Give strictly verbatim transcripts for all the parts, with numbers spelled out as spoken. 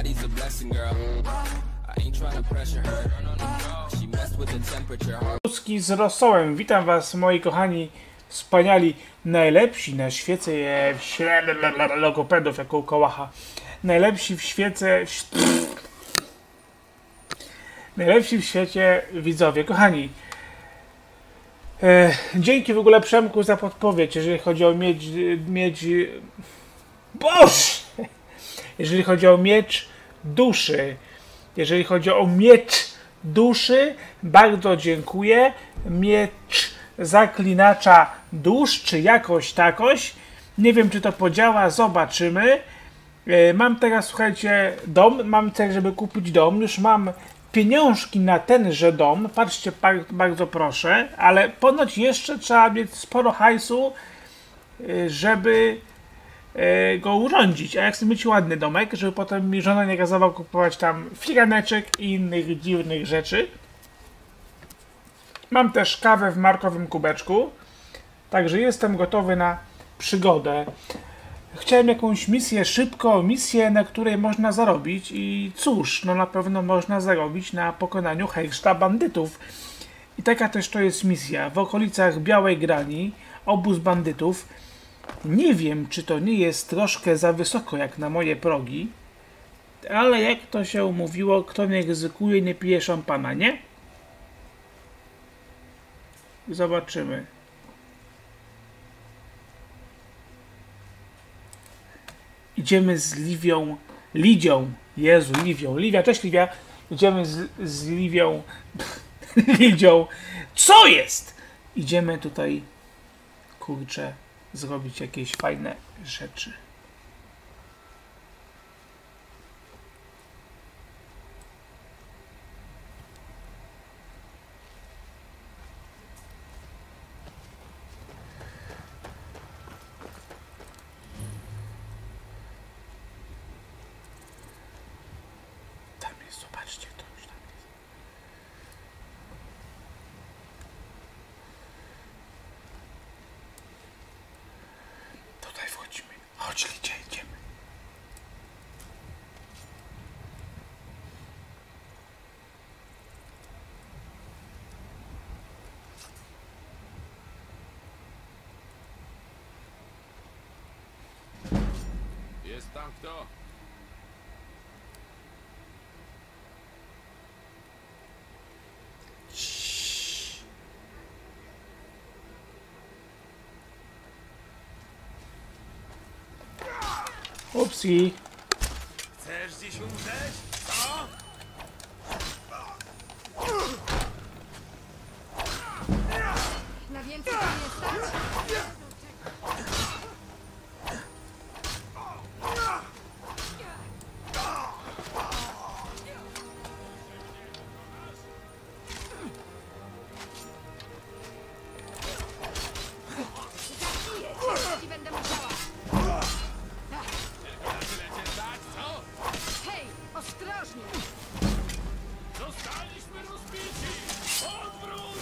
Ruski z rosołem. Witam was, moi kochani, wspaniali, najlepsi na świecie w logopedów jako u Kołacha. Najlepsi w świecie w... najlepsi w świecie widzowie. Kochani, e, dzięki w ogóle Przemku za podpowiedź, jeżeli chodzi o miedź, miedź Boże! Jeżeli chodzi o miecz duszy, jeżeli chodzi o miecz duszy, bardzo dziękuję. Miecz zaklinacza dusz, czy jakoś takoś. Nie wiem, czy to podziała, zobaczymy. Mam teraz, słuchajcie, dom, mam cel, żeby kupić dom. Już mam pieniążki na tenże dom, patrzcie, bardzo proszę, ale ponoć jeszcze trzeba mieć sporo hajsu, żeby go urządzić, a ja chcę mieć ładny domek, żeby potem mi żona nie kazała kupować tam firaneczek i innych dziwnych rzeczy. Mam też kawę w markowym kubeczku, także jestem gotowy na przygodę. Chciałem jakąś misję szybko, misję, na której można zarobić i cóż, no na pewno można zarobić na pokonaniu hejszta bandytów. I taka też to jest misja. W okolicach Białej Grani, obóz bandytów. Nie wiem, czy to nie jest troszkę za wysoko jak na moje progi, ale jak to się mówiło, kto nie ryzykuje, nie pije szampana, nie? Zobaczymy. Idziemy z Liwią, Lidią, Jezu, Liwią, Liwia, cześć Liwia, idziemy z, z Liwią, Lidią, co jest? Idziemy tutaj, kurczę, zrobić jakieś fajne rzeczy. Tam jest, zobaczcie, to już tam jest. Tutaj wchodzimy. Chodź, Lidia, idziemy. Jest tam kto? Upsi. Chcesz dziś umrzeć? Co? Na więcej to nie stać? Jeśli będę musiała. Tyle cię stać, co? Hej, ostrożnie! Zostaliśmy rozbici! Odwrót!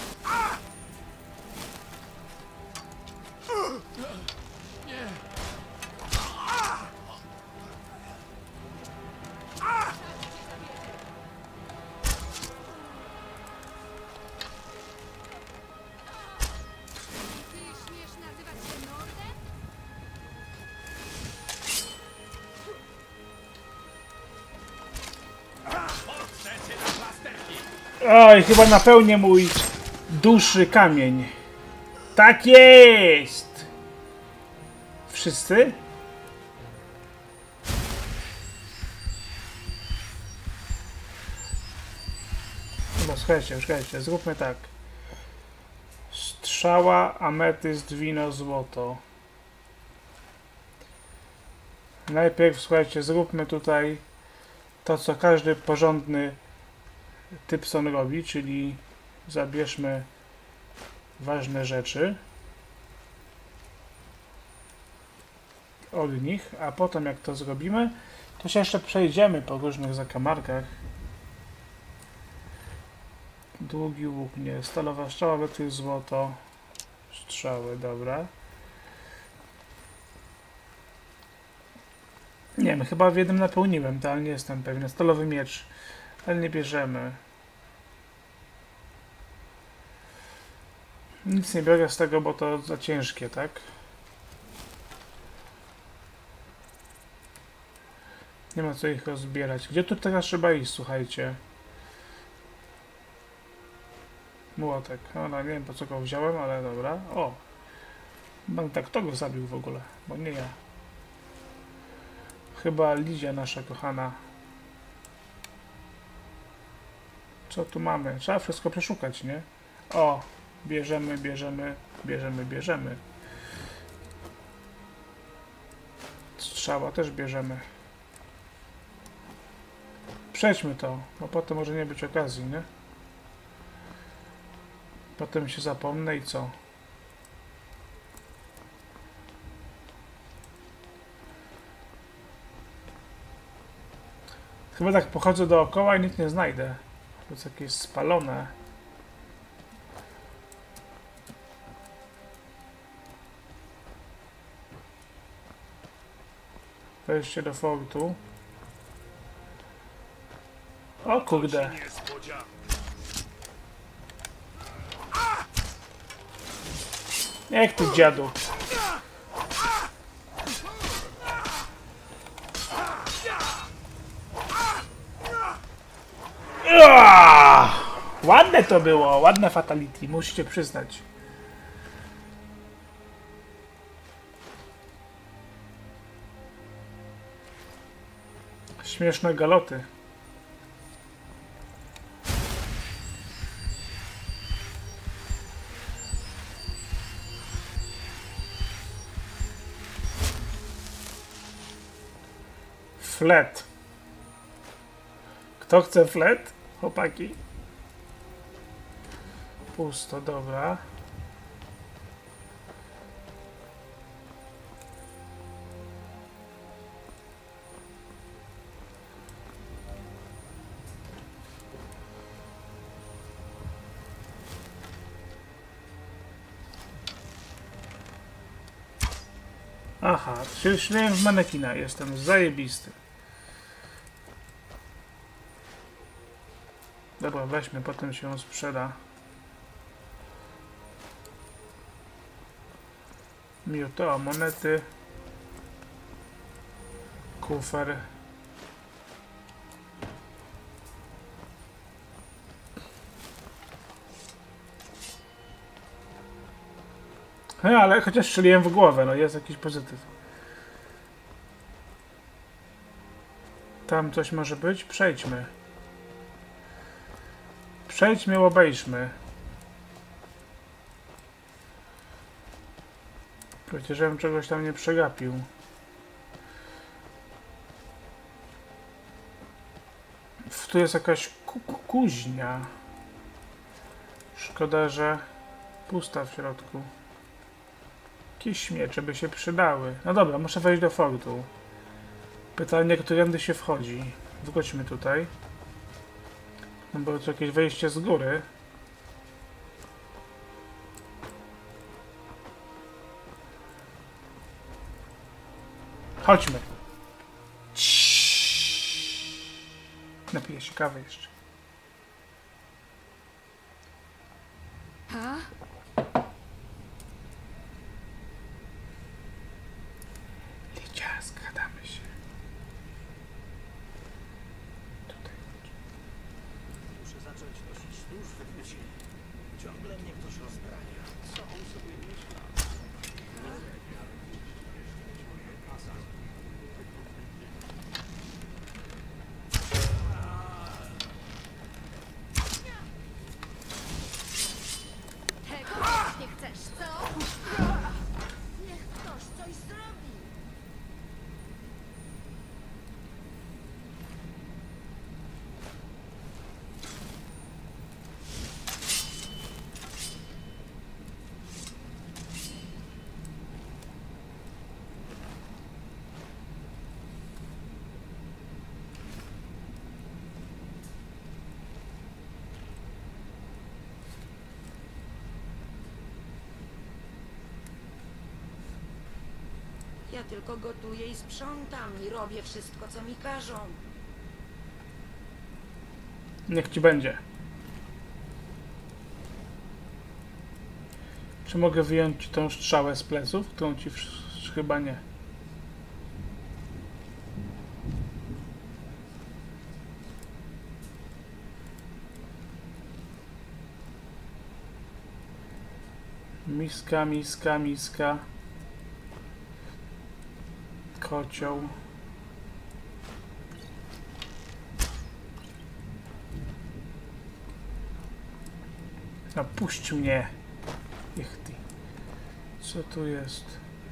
Nie! Ty śmiesz nazywać się Nordem? Potrzecie na plasterki! Oj, chyba napełnię mój duszy kamień. Tak jest! Wszyscy? No słuchajcie, słuchajcie, zróbmy tak. Strzała, ametyst, wino, złoto. Najpierw, słuchajcie, zróbmy tutaj to, co każdy porządny Typson robi, czyli zabierzmy ważne rzeczy od nich, a potem jak to zrobimy, to się jeszcze przejdziemy po różnych zakamarkach. Długi łuk, nie. Stalowa strzała, betry, złoto. Strzały, dobra. Nie wiem, chyba w jednym napełniłem, to ale nie jestem pewien. Stalowy miecz, ale nie bierzemy. Nic nie biorę z tego, bo to za ciężkie, tak? Nie ma co ich rozbierać. Gdzie tu teraz trzeba iść, słuchajcie? Młotek. No, no nie wiem po co go wziąłem, ale dobra. O! No tak, kto go zabił w ogóle? Bo nie ja. Chyba Lidia nasza kochana. Co tu mamy? Trzeba wszystko przeszukać, nie? O! Bierzemy, bierzemy, bierzemy, bierzemy. Strzała też bierzemy. Przejdźmy to, bo potem może nie być okazji, nie? Potem się zapomnę i co? Chyba tak pochodzę dookoła i nic nie znajdę. To jest jakieś spalone. Wejście do fortu. O kurde. Jak ty, dziadu? Uaa! Ładne to było, ładne fatality, musicie przyznać. Śmieszne galoty. Flet. Kto chce flet? Chłopaki. Pusto, dobra. Aha, czyli śmieję w manekina, jestem zajebisty. Dobra, weźmy, potem się ją sprzeda. Miuto, monety. Kufer. He, ale chociaż strzeliłem w głowę, no jest jakiś pozytyw. Tam coś może być? Przejdźmy. Przejdźmy, obejrzmy. Przecież żebym czegoś tam nie przegapił. Tu jest jakaś ku ku kuźnia. Szkoda, że pusta w środku. Jakieś śmiecze by się przydały. No dobra, muszę wejść do fortu. Pytanie, którędy się wchodzi. Wróćmy tutaj. No bo to jakieś wejście z góry. Chodźmy. Napiję się kawy jeszcze. Ha? Lidia, skradamy się. Tutaj. Muszę zacząć nosić nóż w bucie. Ciągle mnie ktoś rozbrania. Co on sobie myśla? Tego właśnie chcesz, co? Niech ktoś coś zrobi. Ja tylko gotuję i sprzątam i robię wszystko, co mi każą. Niech ci będzie. Czy mogę wyjąć tą strzałę z pleców, którą ci w... chyba nie. Miska, miska, miska. Kocioł. No puść mnie. Ich ty. Co tu jest?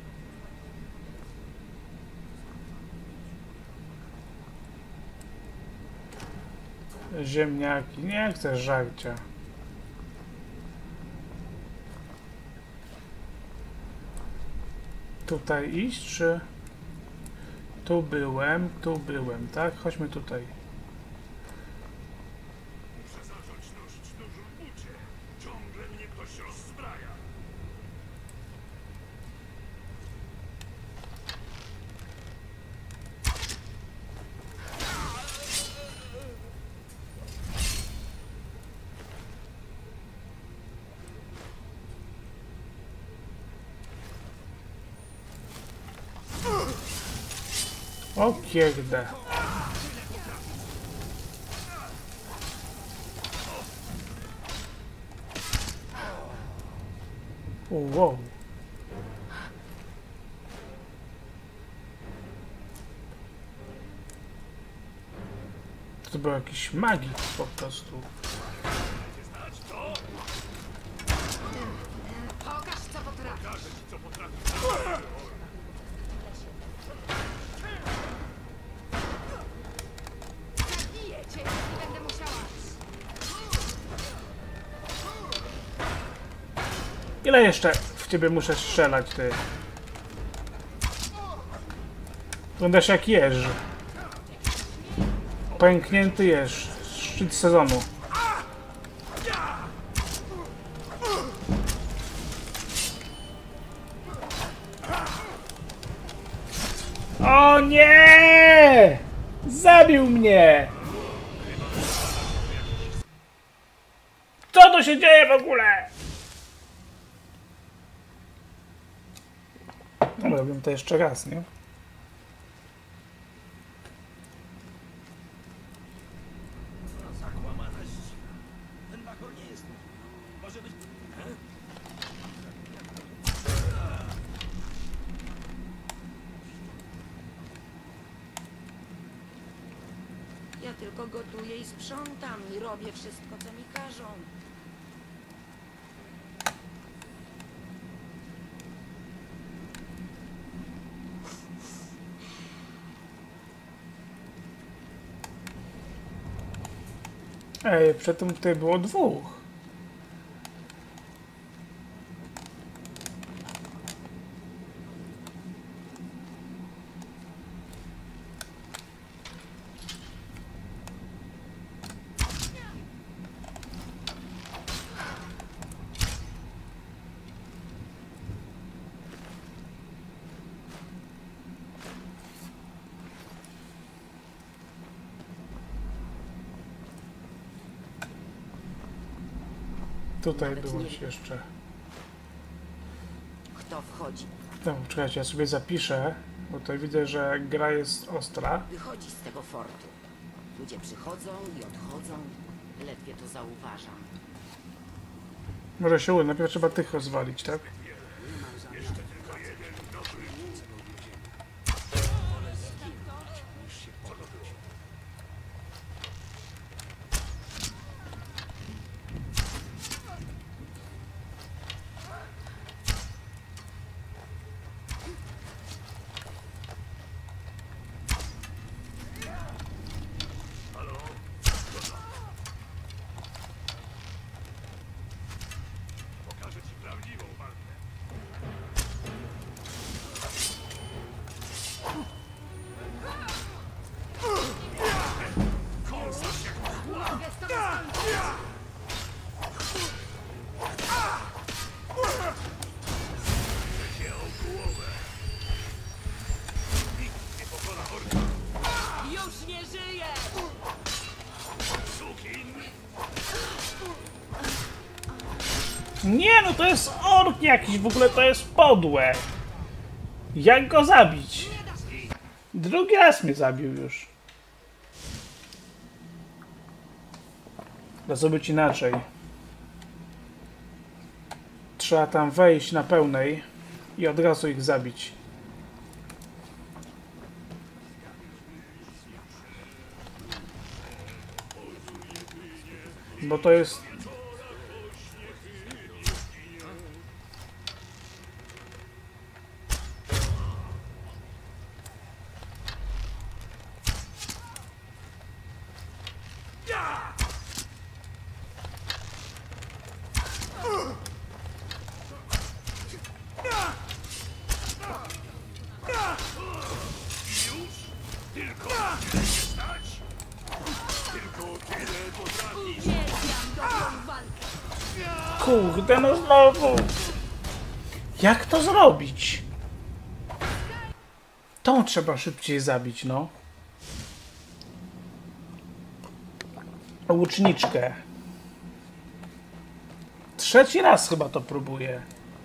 Ziemniaki. Nie chcę żarcia. Tutaj iść, czy... Tu byłem, tu byłem, tak? Chodźmy tutaj. Muszę zacząć nosić dużą bucie. Ciągle mnie ktoś rozbraja. O kierde. Wow. To był jakiś magik po prostu. Pokaż, co potrafisz. Pokażę ci, co potrafię. Zabiję cię, jeśli będę musiała. Ile jeszcze w ciebie muszę strzelać, ty? Wyglądasz jak jeż. Pęknięty jeż. Szczyt sezonu. O nie! Zabił mnie! Co tu się dzieje w ogóle? No, robię to jeszcze raz, nie? Zakłamana ścina. Ten bachor nie jest mój. Może być... Ja tylko gotuję i sprzątam i robię wszystko, co mi każą. Ej, przedtem tutaj było dwóch. Tutaj byłeś jeszcze. Kto wchodzi? No, czekajcie, ja sobie zapiszę, bo tutaj widzę, że gra jest ostra. Wychodzi z tego fortu. Ludzie przychodzą i odchodzą. Ledwie to zauważam. Może się uda, najpierw trzeba tych rozwalić, tak? Pokażę ci prawdziwą walkę. Nie, no to jest ork jakiś, w ogóle to jest podłe. Jak go zabić? Drugi raz mnie zabił już. Da zrobić inaczej. Trzeba tam wejść na pełnej i od razu ich zabić. Bo to jest... Kurde, no znowu! Jak to zrobić? Tą trzeba szybciej zabić, no. Łuczniczkę. Trzeci raz chyba to próbuję.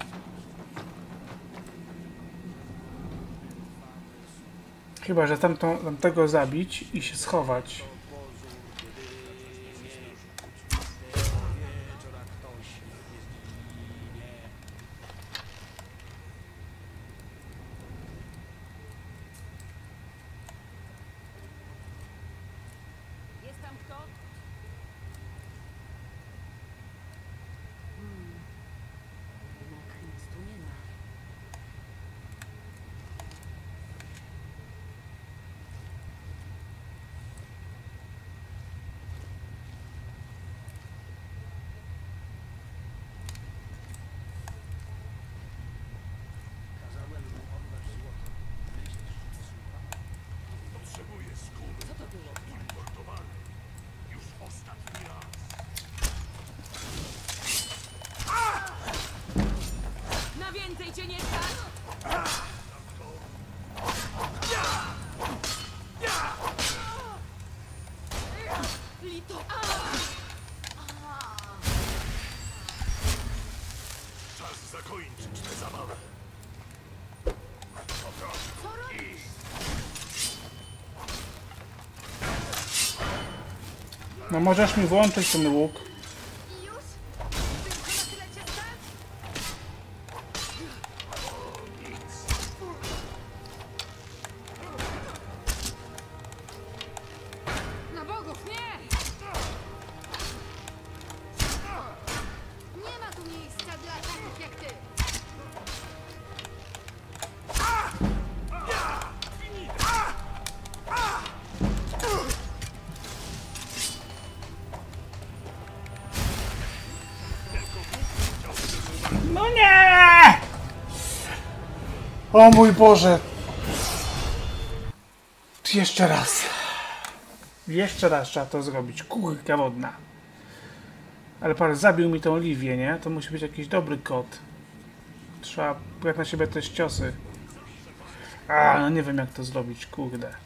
Chyba, że tamtą, tamtego zabić i się schować. Jest tam kto? Jednak nic tu nie ma. Kazałem mu oddać złoto. Myślisz, że słucha? Potrzebuję skóry. Co to było? Importowane. Już ostatni raz. Na więcej cię nie stać! Lito! Czas zakończyć tę zabawę. Co robisz? No możesz mi włączyć ten łuk. I już? Tylko na tyle cię stać? Na bogów, nie! Nie ma tu miejsca dla takich jak ty! No nie! O mój Boże! Jeszcze raz. Jeszcze raz trzeba to zrobić. Kurka wodna. Ale pan zabił mi tą Liwię, nie? To musi być jakiś dobry kot. Trzeba brać na siebie też ciosy. A, no nie wiem jak to zrobić, kurde.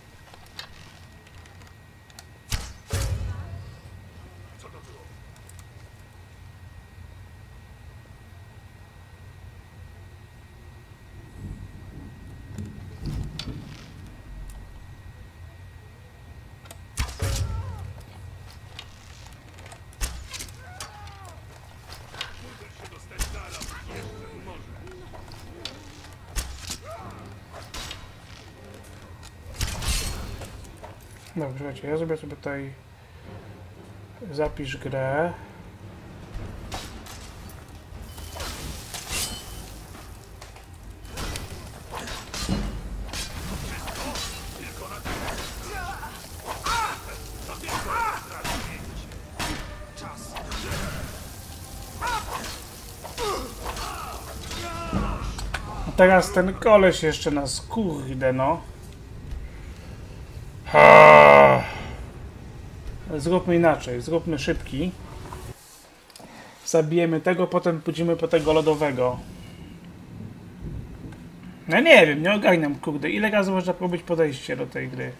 Dobrze, słuchajcie, ja zrobię sobie tutaj zapisz grę. A teraz ten koleś jeszcze nas kurde no. Ha! Zróbmy inaczej, zróbmy szybki. Zabijemy tego, potem pójdziemy po tego lodowego. No nie wiem, nie ogarniam, kurde. Ile razy można próbować podejście do tej gry?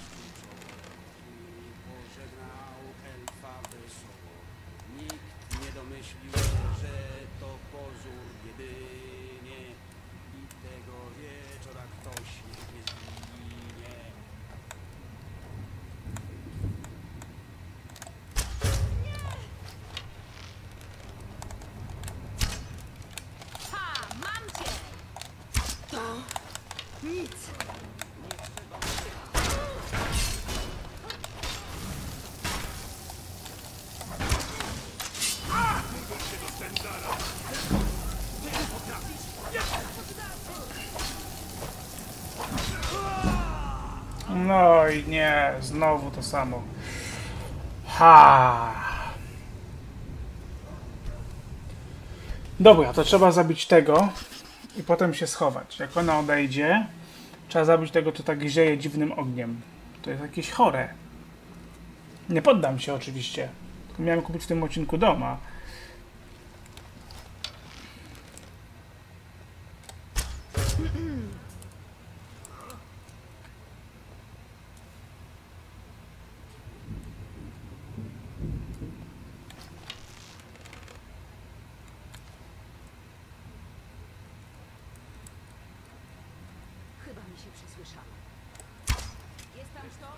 Pożegnał elfa wesoło. Nikt nie Nic! No i nie, znowu to samo. Ha. Dobra, to trzeba zabić tego i potem się schować. Jak ona odejdzie, trzeba zabić tego, co tak grzeje dziwnym ogniem. To jest jakieś chore. Nie poddam się oczywiście. Tylko miałem kupić w tym odcinku doma. Chyba mi się przesłyszało. Jest tam kto?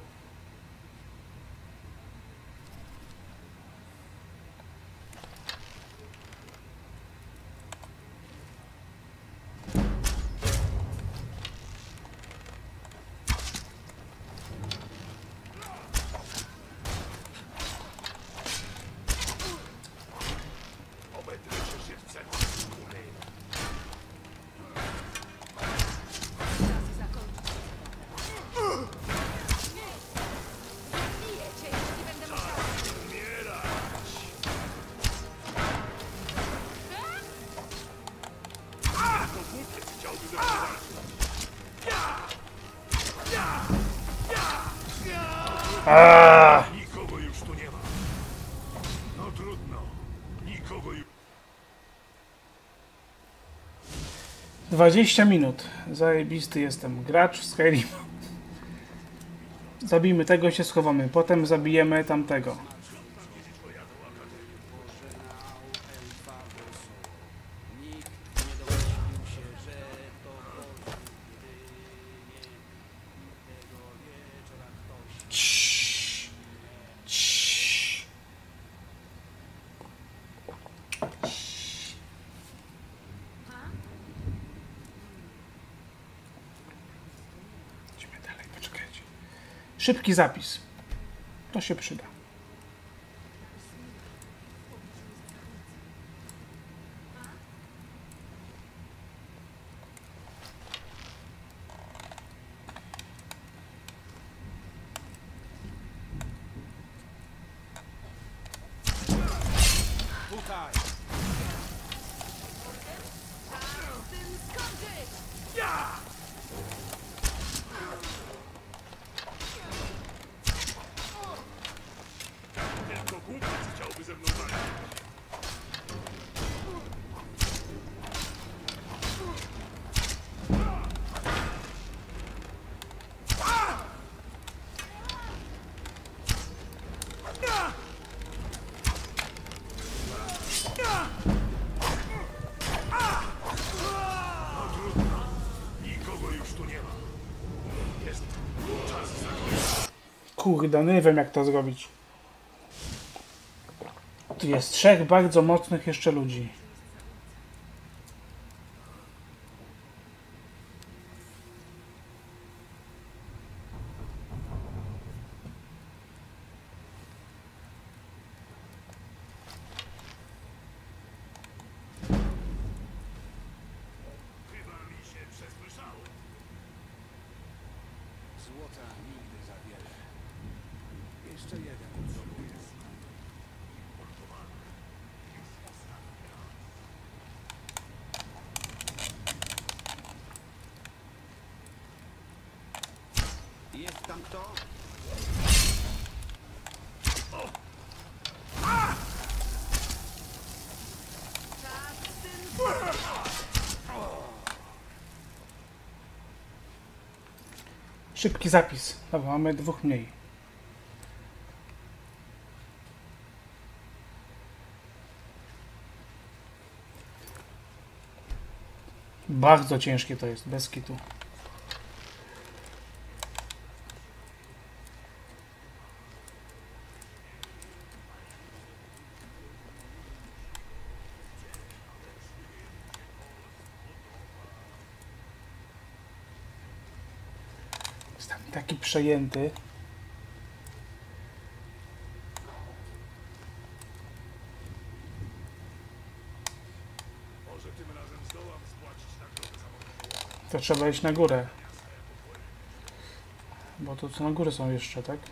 Obedrę się w centrum góry. Czas zakończyć. Zabiję cię, jeśli będę musiała. Umierać! To głupiec chciałby ze mną walczyć. Aaaa! Nikogo już tu nie ma. No trudno. Nikogo już... dwadzieścia minut. Zajebisty jestem. Gracz w Skyrim. Zabijmy tego i się schowamy. Potem zabijemy tamtego. Nikt nie domyślił się, że to Boże, gdy nie tego wieczora ktoś... Ciii. Ciii. Idźmy dalej, poczekajcie. Szybki zapis. To się przyda. Tutaj! Z tym skończyć! Tylko głupiec chciałby ze mną walczyć. No trudno. Nikogo już tu nie ma. Jest czas zakończyć. Kurde, nie wiem jak to zrobić. Tu jest trzech bardzo mocnych jeszcze ludzi. Chyba mi się przesłyszało. Złota nigdy za wiele. Jeszcze jeden potrzebuję. Jest tam kto? Czas z tym skończyć! Szybki zapis. Dobra, mamy dwóch mniej. Bardzo ciężkie to jest, bez kitu. Jestem taki przejęty. Może tym razem zdołam spłacić nagrodę zawodową. To trzeba iść na górę. Bo to co na górę są jeszcze, tak?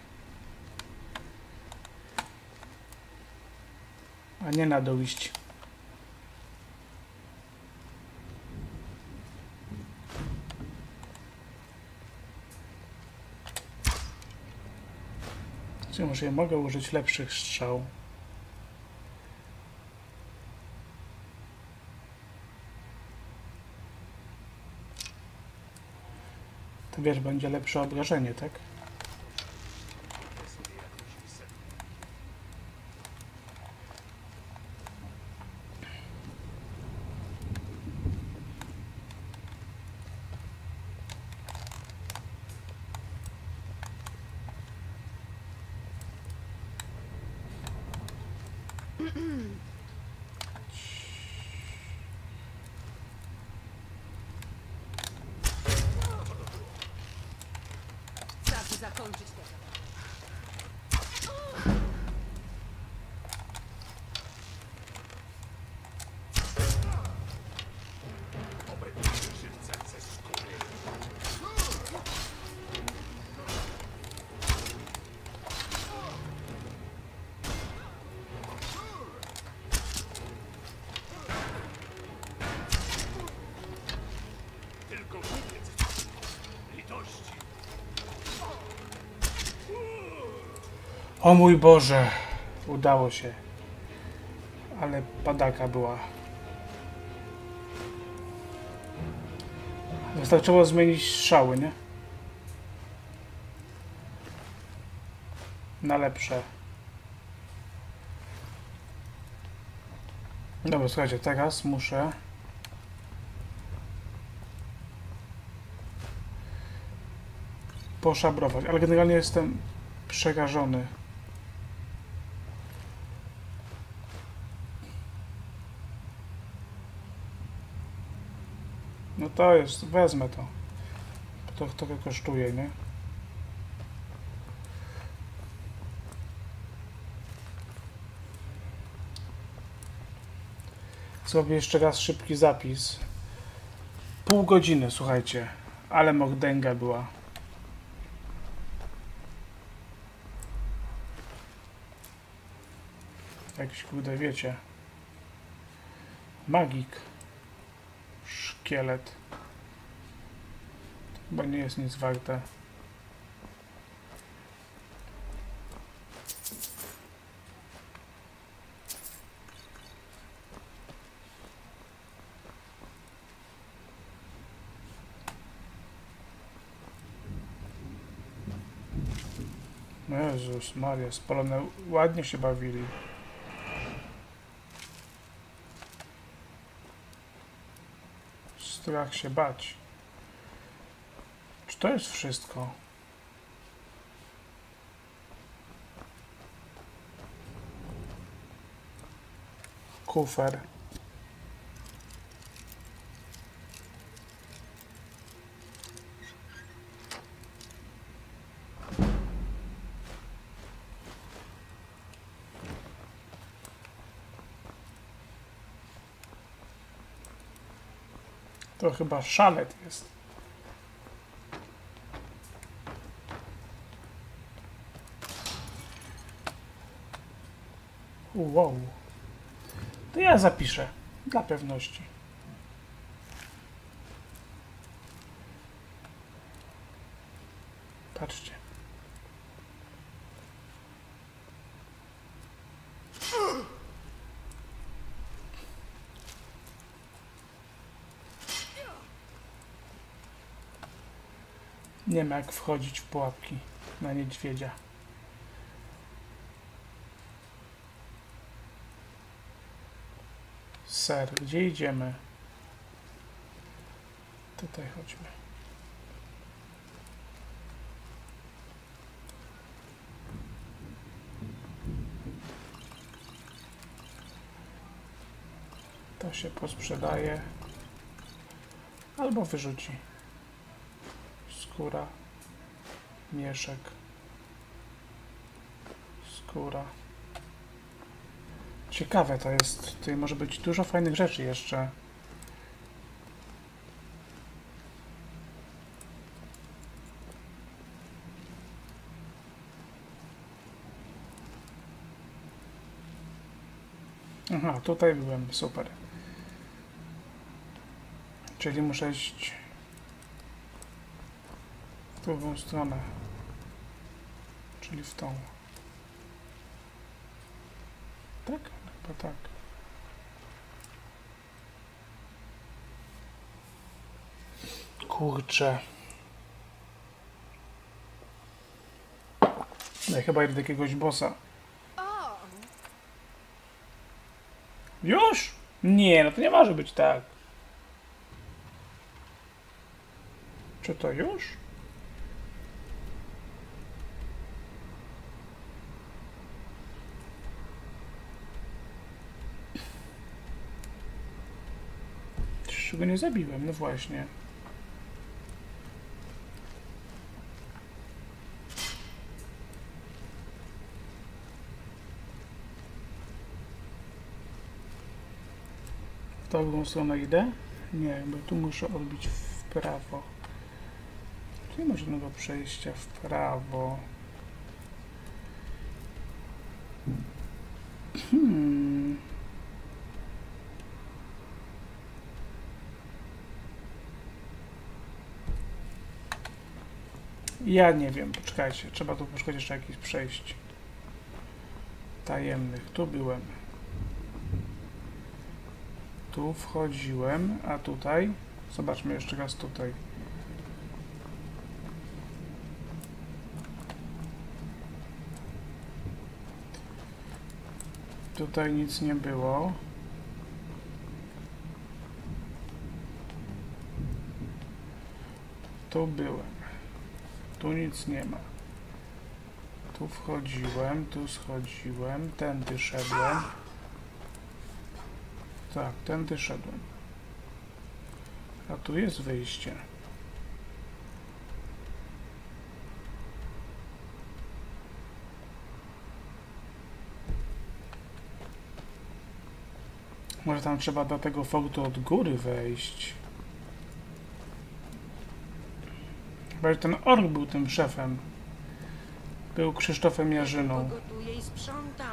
A nie na dół iść. Czy może ja mogę użyć lepszych strzał? To wiesz, będzie lepsze obrażenie, tak? Czas zakończyć to. Żywcem ze skóry. Tylko kupiec litości. O mój Boże! Udało się. Ale padaka była. Wystarczyło zmienić strzały, nie? Na lepsze. Dobra, słuchajcie, teraz muszę... poszabrować, ale generalnie jestem przerażony. No to jest, wezmę to. To trochę kosztuje, nie? Zrobię jeszcze raz szybki zapis. Pół godziny, słuchajcie. Ale mordęga była. Jakiś, kurde, wiecie. Magik. Szkielet. Chyba nie jest nic warte. Jezus Maria, spalone ładnie się bawili. Strach się bać. Czy to jest wszystko? Kufer. To chyba szalet jest. Wow. To ja zapiszę. Dla pewności. Patrzcie. Nie ma jak wchodzić w pułapki na niedźwiedzia. Ser, gdzie idziemy? Tutaj chodźmy. To się posprzedaje. Albo wyrzuci. Skóra. Mieszek. Skóra. Ciekawe to jest. Tutaj może być dużo fajnych rzeczy jeszcze. Aha, tutaj byłem. Super. Czyli muszę iść w drugą stronę. Czyli w tą. Tak? Chyba tak. Kurczę. Ja chyba idę do jakiegoś bossa. Już? Nie, no to nie może być tak. Czy to już? Jeszcze go nie zabiłem, no właśnie. W drugą stronę idę? Nie, bo tu muszę odbić w prawo. Tu nie ma żadnego przejścia w prawo. Hmm. Ja nie wiem, poczekajcie, trzeba tu poszukać jeszcze jakichś przejść tajemnych. Tu byłem. Tu wchodziłem, a tutaj? Zobaczmy jeszcze raz tutaj. Tutaj nic nie było. Tu byłem. Tu nic nie ma. Tu wchodziłem, tu schodziłem, tędy szedłem. Tak, tędy szedłem. A tu jest wyjście. Może tam trzeba do tego fortu od góry wejść. Chyba, że ten ork był tym szefem. Był Krzysztofem Jarzyną. Gotuję i sprzątam.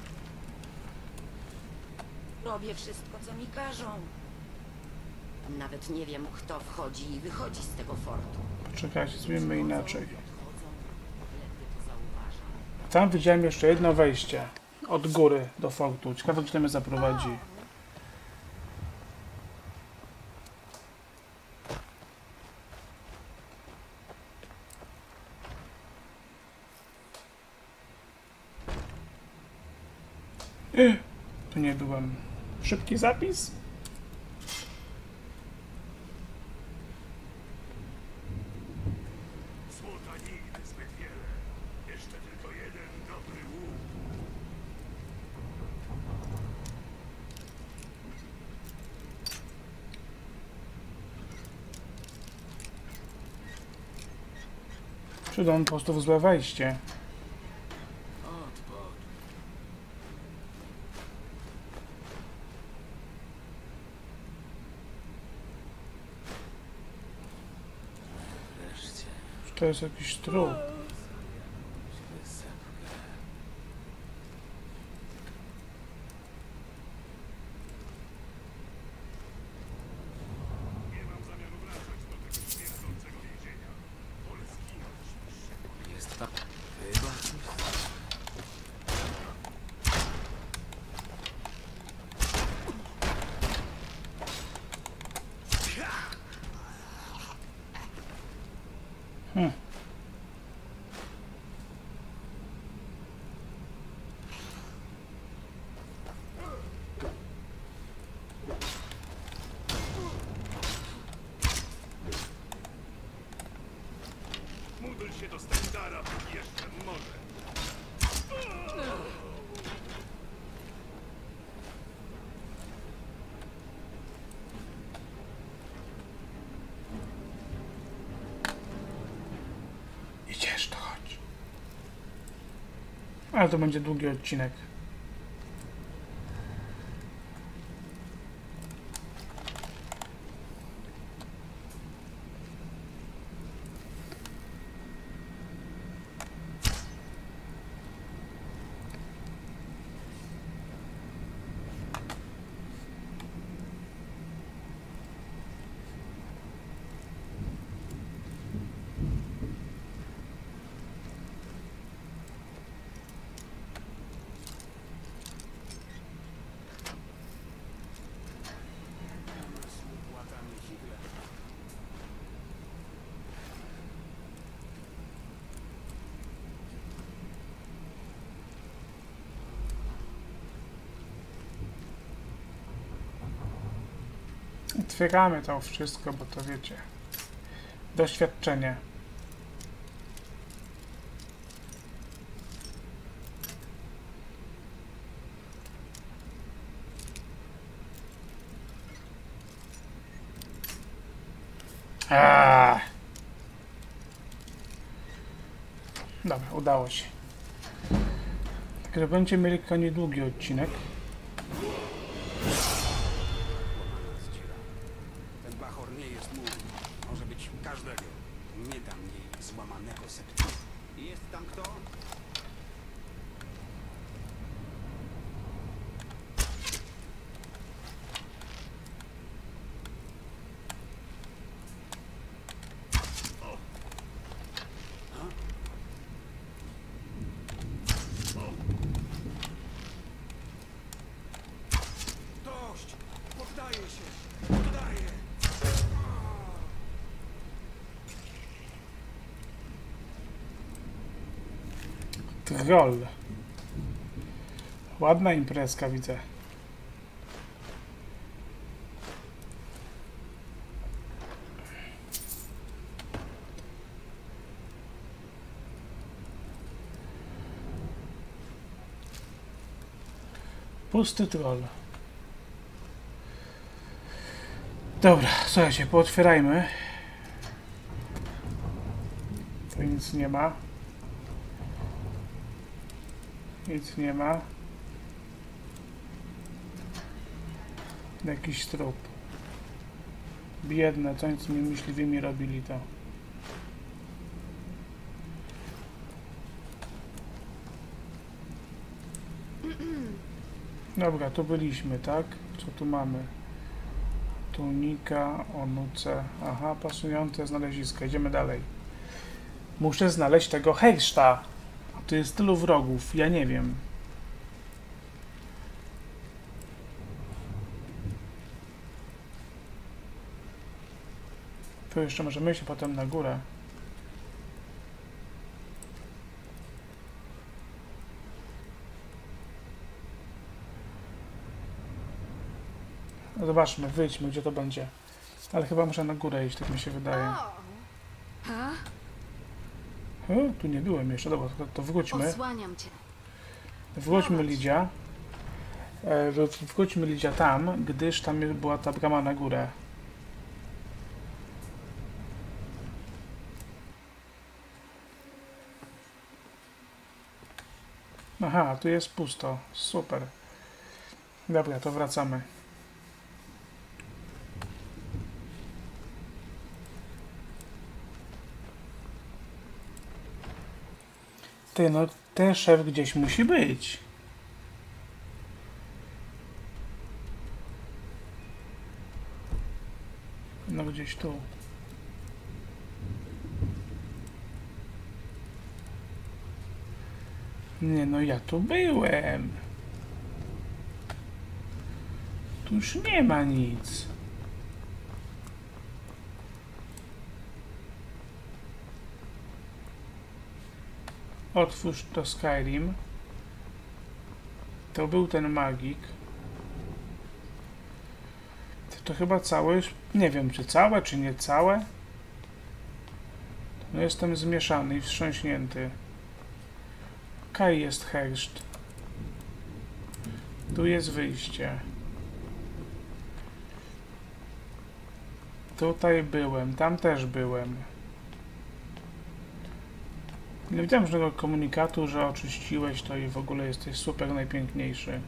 Robię wszystko, co mi każą. Nawet nie wiem, kto wchodzi i wychodzi z tego fortu. Poczekajcie, zrobimy inaczej. Odchodzą, ledwie to zauważam. Tam widziałem jeszcze jedno wejście. Od góry do fortu. Ciekawe, gdzie to mnie zaprowadzi. Ech, tu nie byłem. Szybki zapis? Złota nigdy zbyt wiele. Jeszcze tylko jeden dobry łuk. Czy on po prostu w złe wejście? Odpad. Wreszcie. Czy to jest jakiś trup? Wysepkę. Nie mam zamiaru wracać do tego śmierdzącego więzienia. Wolę zginąć niż się Jest tam. Chyba coś. Hmm. Módl się do Stendara, póki jeszcze może. Idziesz Ale to będzie długi odcinek. Łatanie Hitler. Otwieramy to wszystko, bo to wiecie. Doświadczenie. Aaaa. Dobra, udało się. Także będziemy mieli tylko niedługi odcinek. Ten bachor nie jest mój. Może być każdego. Nie dam jej złamanego septu. Jest tam kto? Dość! Poddaję się! Poddaję! Troll. Ładna imprezka, widzę. Pusty troll. Dobra, słuchajcie, pootwierajmy. Tu nic nie ma. Nic nie ma. Jakiś trup. Biedne, co z tymi myśliwymi robili to. Dobra, tu byliśmy, tak? Co tu mamy? Tunika, onuce. Aha, pasujące znalezisko. Idziemy dalej. Muszę znaleźć tego Hejszta. A tu jest tylu wrogów, ja nie wiem. Tu jeszcze możemy iść potem na górę. No zobaczmy, wyjdźmy, gdzie to będzie. Ale chyba muszę na górę iść, tak mi się wydaje. Ha? O, tu nie byłem jeszcze, dobra, to, to wróćmy. Osłaniam cię. Wróćmy Lidzia. E, wró- wróćmy Lidzia tam, gdyż tam była ta brama na górę. Aha, tu jest pusto. Super. Dobra, to wracamy. Ty, no ten szef gdzieś musi być. No gdzieś tu. Nie, no ja tu byłem. Tu już nie ma nic. Otwórz to Skyrim. To był ten magik. To, to chyba całe już... Nie wiem, czy całe, czy nie całe. No jestem zmieszany i wstrząśnięty. Kaj jest herszt. Tu jest wyjście. Tutaj byłem, tam też byłem. Nie widziałem żadnego komunikatu, że oczyściłeś to i w ogóle jesteś super najpiękniejszy.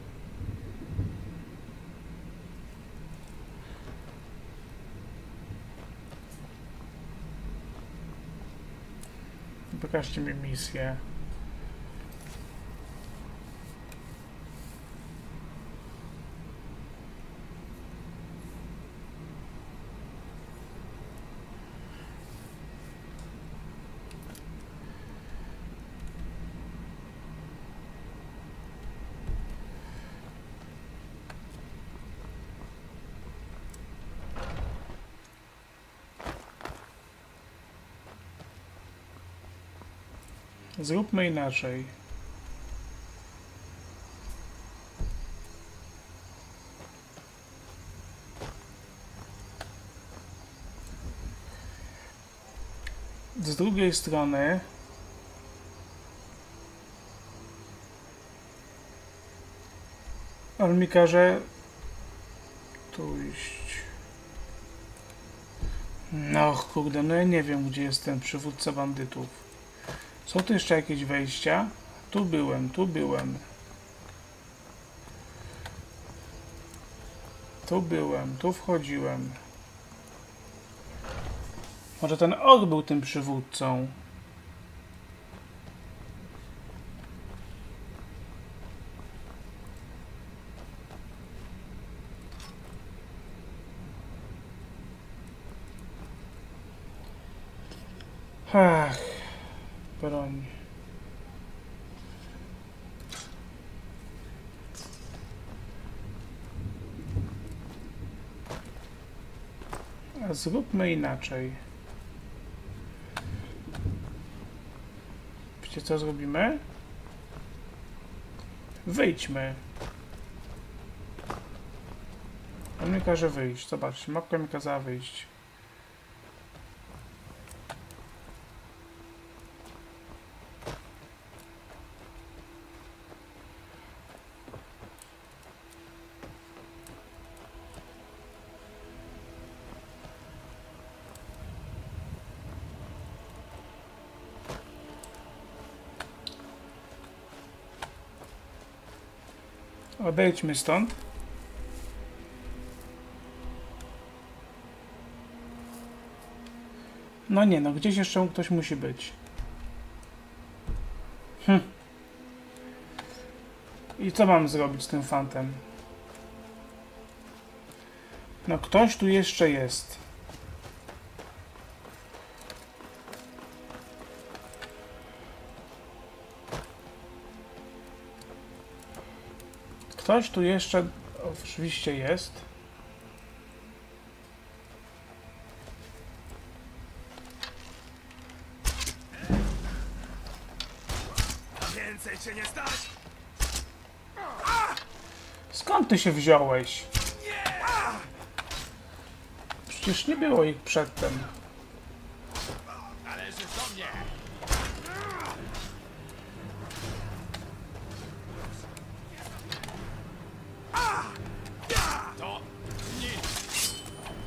Pokażcie mi misję. Zróbmy inaczej. Z drugiej strony on mi każe tu iść. No kurde, no ja nie wiem, gdzie jest ten przywódca bandytów. Są tu jeszcze jakieś wejścia? Tu byłem, tu byłem. Tu byłem, tu wchodziłem. Może ten ork był tym przywódcą? Ach, broń. A zróbmy inaczej. Wiecie co zrobimy? Wyjdźmy. On mi każe wyjść. Zobaczcie, mapka mi kazała wyjść. Odejdźmy stąd. No nie, no gdzieś jeszcze ktoś musi być. Hm. I co mam zrobić z tym fantem? No ktoś tu jeszcze jest. Ktoś tu jeszcze oczywiście jest. Więcej cię nie stać! Skąd ty się wziąłeś? Przecież nie było ich przedtem. Należysz do mnie! To nic!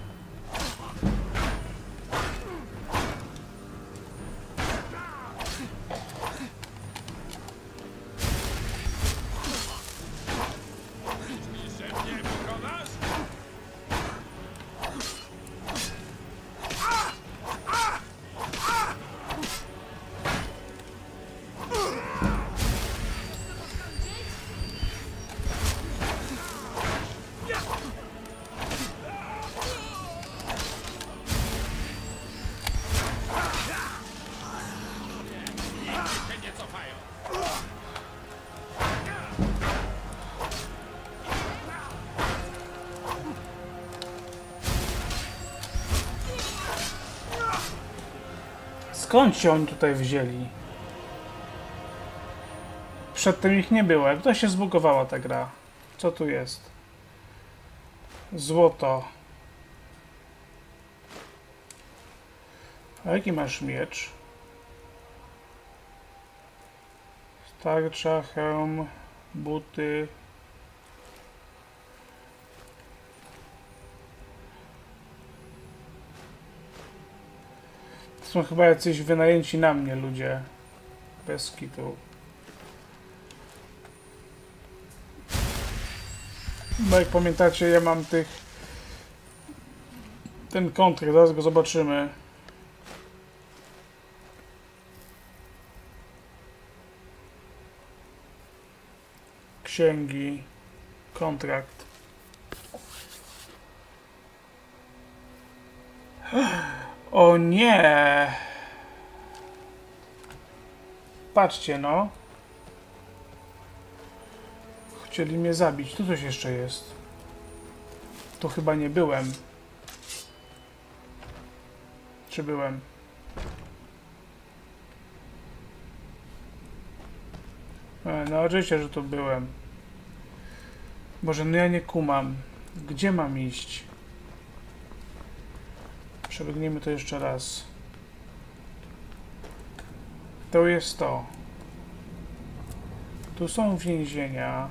Myślisz, że mnie pokonasz? Nigdy się nie cofają! Skąd się oni tutaj wzięli? Przedtem ich nie było. Jak to się zbugowała ta gra? Co tu jest? Złoto. A jaki masz miecz? Tarcza, hełm, buty. To są chyba jacyś wynajęci na mnie ludzie. Bez kitu. No jak pamiętacie, ja mam tych... ten kontrakt, zaraz go zobaczymy. Księgi, kontrakt. O nie! Patrzcie no. Chcieli mnie zabić. Tu coś jeszcze jest. Tu chyba nie byłem. Czy byłem? E, no oczywiście, że tu byłem. Boże, no ja nie kumam. Gdzie mam iść? Przebiegniemy to jeszcze raz. To jest to. Tu są więzienia.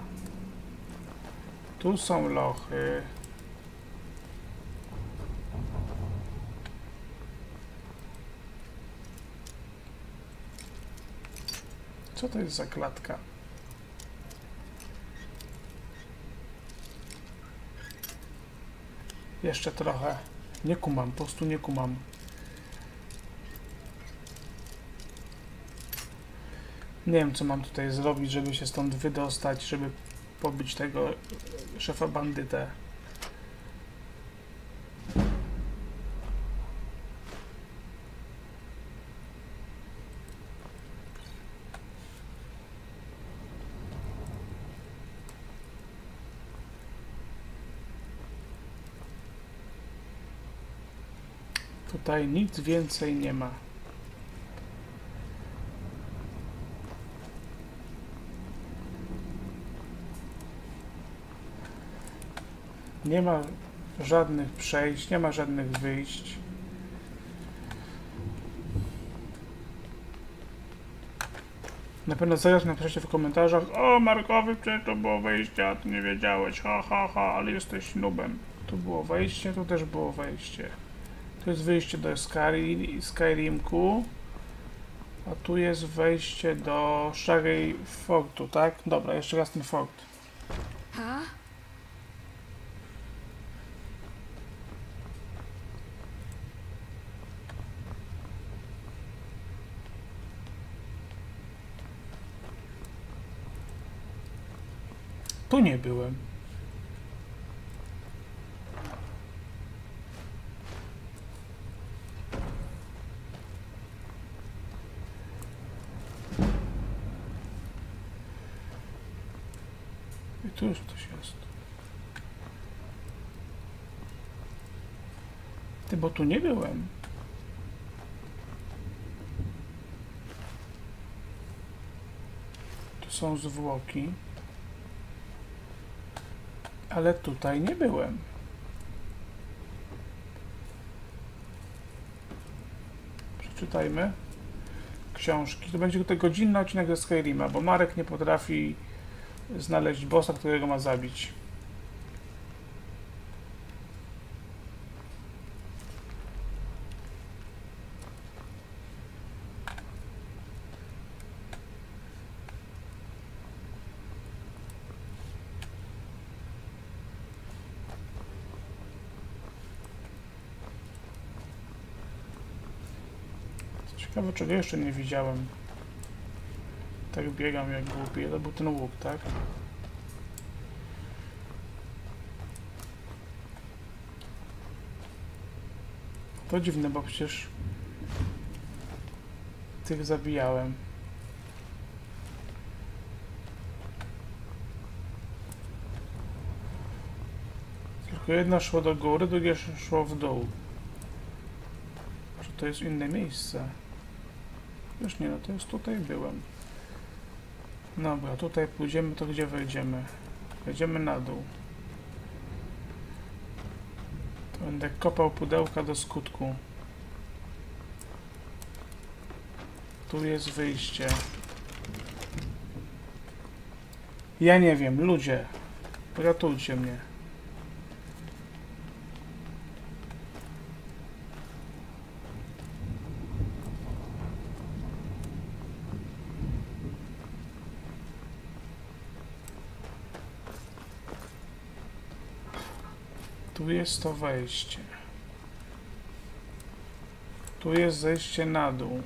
Tu są lochy. Co to jest za klatka? Jeszcze trochę. Nie kumam, po prostu nie kumam. Nie wiem, co mam tutaj zrobić, żeby się stąd wydostać, żeby pobić tego szefa bandytę. Tutaj nic więcej nie ma. Nie ma żadnych przejść, nie ma żadnych wyjść. Na pewno zaraz napiszecie w komentarzach: o, Markowi, przecież to było wejście, a ty nie wiedziałeś, ha, ha, ha, ale jesteś nubem. Tu było wejście, tu też było wejście. Tu jest wyjście do Skyrim, Skyrimku, a tu jest wejście do Szarej Fortu, tak? Dobra, jeszcze raz ten fort. Ha? Tu nie byłem. I tu już coś jest. Ty, bo tu nie byłem. Tu są zwłoki. Ale tutaj nie byłem. Przeczytajmy książki. To będzie ten godzinny odcinek ze Skyrima, bo Marek nie potrafi znaleźć bossa, którego ma zabić. Ciekawe, czego jeszcze nie widziałem. Tak biegam jak głupi. To był ten łuk, tak? To dziwne, bo przecież tych zabijałem. Tylko jedno szło do góry, drugie szło w dół. Czy to jest inne miejsce? Już nie, no to jest tutaj byłem. Dobra, tutaj pójdziemy, to gdzie wejdziemy? Wejdziemy na dół. To będę kopał pudełka do skutku. Tu jest wyjście. Ja nie wiem, ludzie. Ratujcie mnie. Tu jest to wejście. Tu jest zejście na dół.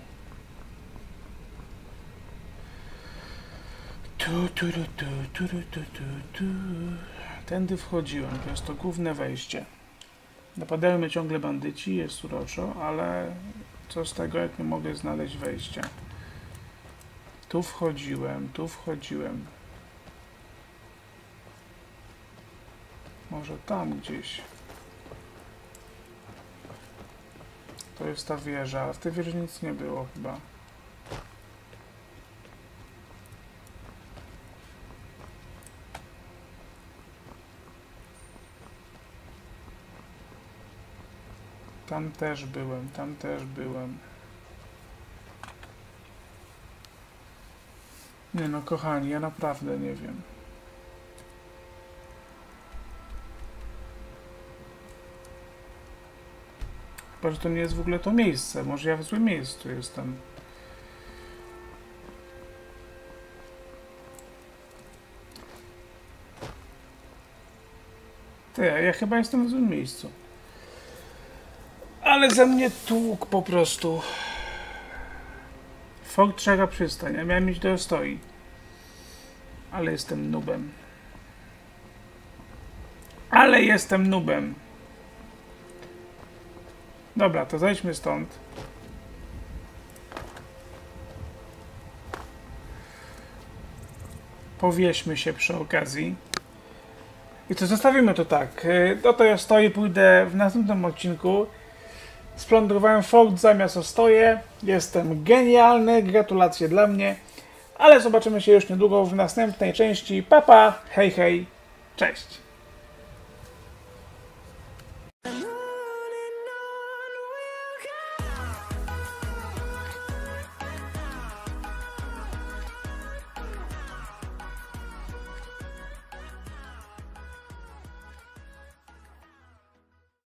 Tu, tu, tu, tu, tu, tu, tu, tu, tu. Tędy wchodziłem, to jest to główne wejście. Napadają mnie ciągle bandyci, jest uroczo, ale co z tego, jak nie mogę znaleźć wejścia. Tu wchodziłem, tu wchodziłem. Może tam gdzieś. To jest ta wieża, ale w tej wieży nic nie było chyba. Tam też byłem, tam też byłem. Nie no, kochani, ja naprawdę nie wiem. Chyba, że to nie jest w ogóle to miejsce. Może ja w złym miejscu jestem. Ty, ja chyba jestem w złym miejscu. Ale ze mnie tłuk po prostu. Fog Trzega przystań. Ja miałem iść do Ostoi. Ale jestem nubem. Ale jestem nubem. Dobra, to zejdźmy stąd. Powieśmy się przy okazji. I to zostawimy to tak. Do tej Ostoi pójdę w następnym odcinku. Splądrowałem fort zamiast Ostoję. Jestem genialny. Gratulacje dla mnie. Ale zobaczymy się już niedługo w następnej części. Papa, hej hej, cześć.